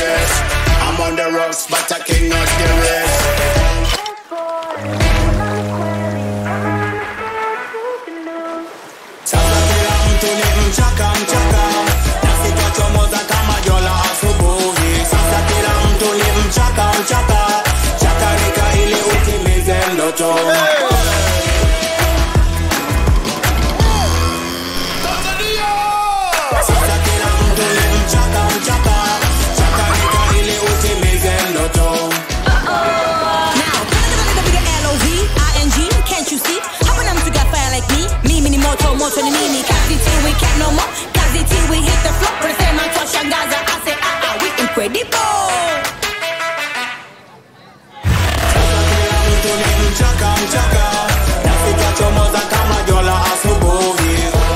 rest. I'm on the rocks, but I cannot get rest. Sasa kila mtu ni mchaka mchaka, nafika chomoza kama jola asubuhi. Sasa kila mtu ni mchaka mchaka, chakarika ili utimize ndoto. Sasa kila mtu ni mchaka mchaka, chakarika ili utimize ndoto. Now, be the L-O-V-I-N-G, can't you see? How when I'm to got fire like me? Me, mini moto, moto ni mini. Kazi till we can't no more. Kazi till we hit the floor. But if I'm not touch Gaza, I say, we incredible. Sasa kila mtu ni mchaka mchaka, nafika chomoza kama jola asubuhi.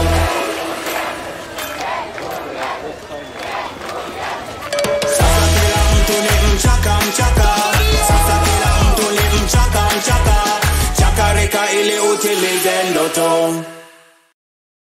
Sasa kila mtu ni mchaka mchaka, sasa kila mtu ni mchaka mchaka, chakarika ili utimize ndoto.